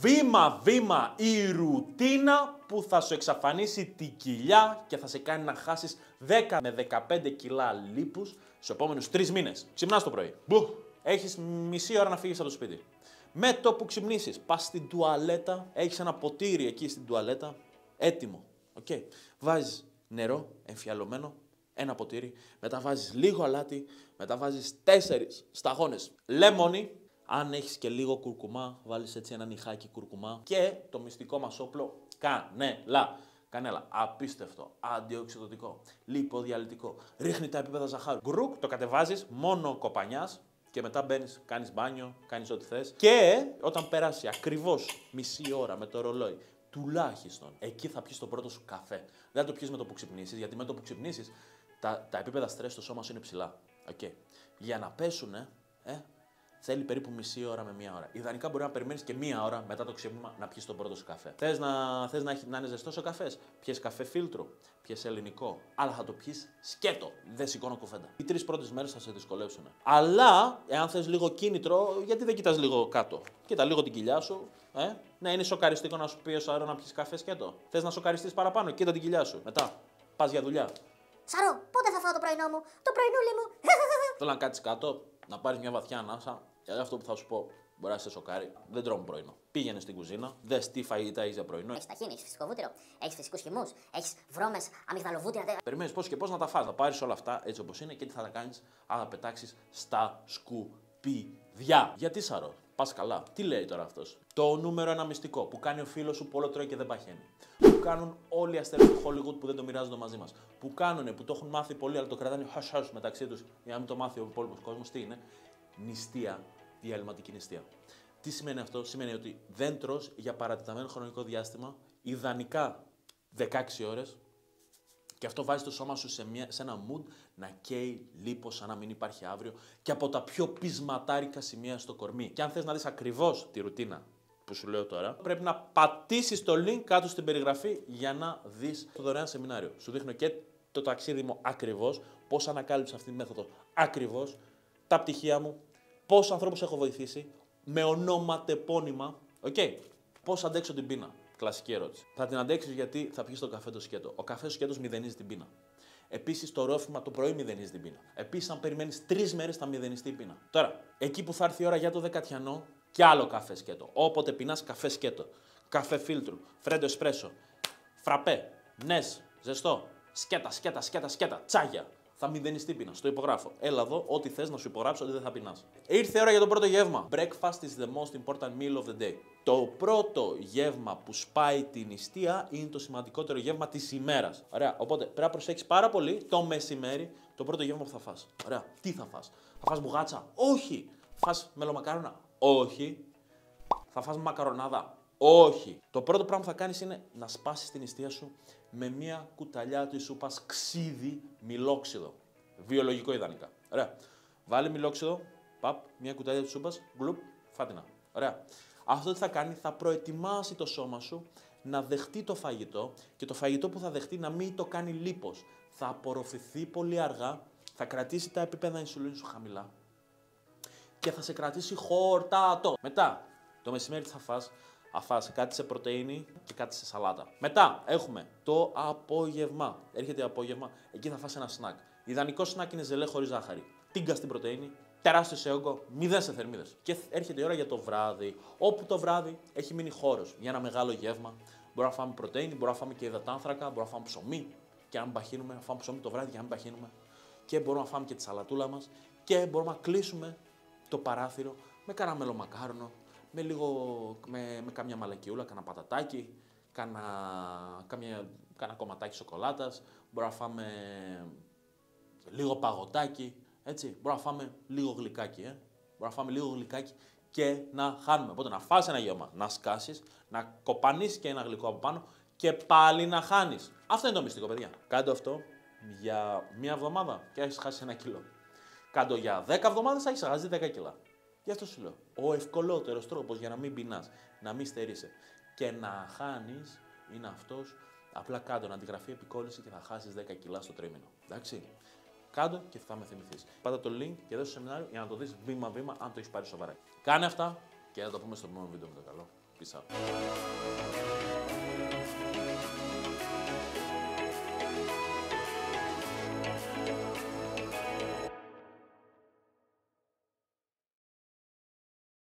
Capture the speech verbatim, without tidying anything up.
Βήμα-βήμα η ρουτίνα που θα σου εξαφανίσει την κοιλιά και θα σε κάνει να χάσεις δέκα με δεκαπέντε κιλά λίπους στους επόμενους τρεις μήνες. Ξυπνάς το πρωί. Μπου. Έχεις μισή ώρα να φύγεις από το σπίτι. Με το που ξυπνήσεις, πας στην τουαλέτα, έχεις ένα ποτήρι εκεί στην τουαλέτα, έτοιμο. Okay. Βάζεις νερό εμφιαλωμένο, ένα ποτήρι, μετά βάζεις λίγο αλάτι, μετά βάζεις τέσσερις σταγόνες λεμόνι. Αν έχεις και λίγο κουρκουμά, βάλεις έτσι ένα νυχάκι κουρκουμά και το μυστικό μας όπλο, κανέλα. Κανέλα, απίστευτο, αντιοξυδοτικό, λιποδιαλυτικό, ρίχνει τα επίπεδα ζαχάρου. Γκρουκ, το κατεβάζεις μόνο κοπανιάς και μετά μπαίνεις, κάνεις μπάνιο, κάνεις ό,τι θες. Και όταν περάσει ακριβώς μισή ώρα με το ρολόι, τουλάχιστον, εκεί θα πιεις το πρώτο σου καφέ. Δεν θα το πιεις με το που ξυπνήσεις, γιατί με το που ξυπνήσεις τα, τα επίπεδα στρες στο σώμα σου είναι ψηλά. Okay. Για να πέσουνε, ε, θέλει περίπου μισή ώρα με μία ώρα. Ιδανικά μπορεί να περιμένεις και μία ώρα μετά το ξύπνημα να πιεις τον πρώτο σου καφέ. Θες να, θες να, έχει, να είναι ζεστός ο καφές, πιες καφέ φίλτρο, πιες ελληνικό. Αλλά θα το πιεις σκέτο. Δεν σηκώνω κουβέντα. Οι τρεις πρώτες μέρες θα σε δυσκολεύσουν. Αλλά, εάν θες λίγο κίνητρο, γιατί δεν κοιτάς λίγο κάτω. Κοίτα λίγο την κοιλιά σου. Ε? Ναι, είναι σοκαριστικό να σου πει ο Σαρό να πιεις καφέ σκέτο. Θες να σοκαριστείς παραπάνω, κοίτα την κοιλιά σου. Μετά, πας για δουλειά. Σαρό, πότε θα φάω το πρωινό μου, το πρωινούλι μου. Θέλω να κάτσεις κάτω, να πάρεις μια βαθιά ανάσα. Γιατί αυτό που θα σου πω μπορεί να σε σοκάρει. Δεν τρώμε πρωινό. Πήγαινε στην κουζίνα, δες τι φαγητά έχεις για πρωινό. Έχεις ταχίνι, έχεις φυσικό βούτυρο, έχεις φυσικούς χυμούς, έχεις βρώμες, αμυγδαλοβούτυρα. Περιμένεις πώς και πώς να τα φας. Θα πάρεις όλα αυτά έτσι όπως είναι και τι θα τα κάνεις, αν τα πετάξεις στα σκουπίδια. Γιατί Σαρό, πας καλά. Τι λέει τώρα αυτός. Το νούμερο ένα μυστικό που κάνει ο φίλος σου που όλο τρώει και δεν παχαίνει. Που κάνουν όλοι οι αστέρες του Hollywood που δεν το μοιράζονται μαζί μας. Που κάνουν, που το έχουν μάθει πολύ, αλλά το κρατάνε χασ μεταξύ τους για να μην το μάθει ο υπόλοιπος κόσμος. Τι είναι. Νηστεία, διαλυματική νηστεία. Τι σημαίνει αυτό, σημαίνει ότι δεν τρως για παρατεταμένο χρονικό διάστημα, ιδανικά δεκαέξι ώρες, και αυτό βάζει το σώμα σου σε, μια, σε ένα mood να καίει λίπος σαν να μην υπάρχει αύριο και από τα πιο πεισματάρικα σημεία στο κορμί. Και αν θες να δεις ακριβώς τη ρουτίνα που σου λέω τώρα, πρέπει να πατήσεις το link κάτω στην περιγραφή για να δεις το δωρεάν σεμινάριο. Σου δείχνω και το ταξίδι μου ακριβώς, πώς ανακάλυψα αυτή τη μέθοδο ακριβώς, τα πτυχία μου, πόσους ανθρώπους έχω βοηθήσει, με ονόματεπώνυμα, οκ. Okay. Πώς αντέξω την πείνα. Κλασική ερώτηση. Θα την αντέξεις γιατί θα πιεις το καφέ το σκέτο. Ο καφές σκέτος μηδενίζει την πείνα. Επίσης το ρόφημα το πρωί μηδενίζει την πείνα. Επίσης, αν περιμένεις τρεις μέρες θα μηδενιστεί η πείνα. Τώρα, εκεί που θα έρθει η ώρα για το δεκατιανό, κι άλλο καφέ σκέτο. Όποτε πεινάς, καφέ σκέτο. Καφέ φίλτρου, φρέντο εσπρέσο, φραπέ, νες, ζεστό, σκέτα, σκέτα, σκέτα, σκέτα, τσάγια. Θα μηδενιστεί πείνα. Στο υπογράφω. Έλα εδώ, ό,τι θες να σου υπογράψω, ότι δεν θα πεινάς. Ήρθε η ώρα για το πρώτο γεύμα. Breakfast is the most important meal of the day. Το πρώτο γεύμα που σπάει την νηστεία είναι το σημαντικότερο γεύμα της ημέρας. Ωραία. Οπότε πρέπει να προσέξεις πάρα πολύ το μεσημέρι το πρώτο γεύμα που θα φας. Ωραία. Τι θα φας. Θα φας μπουγάτσα. Όχι. Θα φας μελομακάρονα. Όχι. Θα φας μακαρονάδα. Όχι. Το πρώτο πράγμα που θα κάνεις είναι να σπάσεις την νηστεία σου με μια κουταλιά της σούπας ξύδι μιλόξιδο. Βιολογικό ιδανικά. Ωραία. Βάλε μιλόξιδο, παπ, μια κουταλιά της σούπας, γκλουπ, φάτινα. Ωραία. Αυτό τι θα κάνει, θα προετοιμάσει το σώμα σου να δεχτεί το φαγητό και το φαγητό που θα δεχτεί να μην το κάνει λίπος. Θα απορροφηθεί πολύ αργά, θα κρατήσει τα επίπεδα ινσουλίνης σου χαμηλά και θα σε κρατήσει χορτάτο. Μετά, το μεσημέρι τι θα φας. Θα φας κάτι σε πρωτεΐνη και κάτι σε σαλάτα. Μετά έχουμε το απόγευμα. Έρχεται το απόγευμα, εκεί θα φας ένα σνακ. Ιδανικό σνακ είναι ζελέ χωρίς ζάχαρη. Τίγκα στην πρωτεΐνη, τεράστιο σε όγκο, μηδέν σε θερμίδες. Και έρχεται η ώρα για το βράδυ, όπου το βράδυ έχει μείνει χώρος για ένα μεγάλο γεύμα. Μπορούμε να φάμε πρωτεΐνη, μπορούμε να φάμε και υδατάνθρακα, μπορούμε να φάμε ψωμί και να μην παχύνουμε, να φάμε ψωμί το βράδυ και να μην παχύνουμε. Και μπορούμε να φάμε και τη σαλατούλα μας και μπορούμε να κλείσουμε το παράθυρο με κάνα μελομακάρονο. Με λίγο, με, με κάμια μαλακιούλα, κάνα πατατάκι, κάνα, κάμια, κάνα κομματάκι σοκολάτας, μπορούμε να φάμε λίγο παγωτάκι, έτσι, μπορούμε να φάμε λίγο γλυκάκι, ε. Μπορούμε να φάμε λίγο γλυκάκι και να χάνουμε. Οπότε να φας ένα γεύμα, να σκάσεις, να κοπανίσεις και ένα γλυκό από πάνω και πάλι να χάνεις. Αυτό είναι το μυστικό, παιδιά. Κάντε αυτό για μία εβδομάδα και έχεις χάσει ένα κιλό. Κάντε για δέκα εβδομάδες, έχεις χάσει δέκα κιλά. Γι' αυτό σου λέω. Ο ευκολότερος τρόπος για να μην πεινάς, να μην στερείσαι και να χάνεις είναι αυτός. Απλά κάτω να αντιγραφεί επικόλληση και θα χάσεις δέκα κιλά στο τρίμηνο. Εντάξει. Κάτω και θα με θυμηθείς. Πάτα το link και δες στο σεμινάριο για να το δεις βήμα-βήμα αν το έχεις πάρει σοβαρά. Κάνε αυτά και θα το πούμε στο επόμενο βίντεο με το καλό. Peace out.